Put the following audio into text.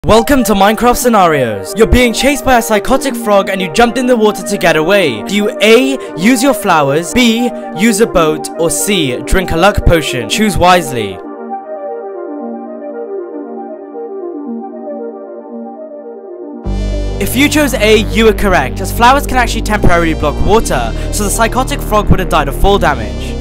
Welcome to Minecraft Scenarios. You're being chased by a psychotic frog and you jumped in the water to get away. Do you A. use your flowers, B. use a boat, or C. drink a luck potion? Choose wisely. If you chose A, you were correct, as flowers can actually temporarily block water, so the psychotic frog would have died of fall damage.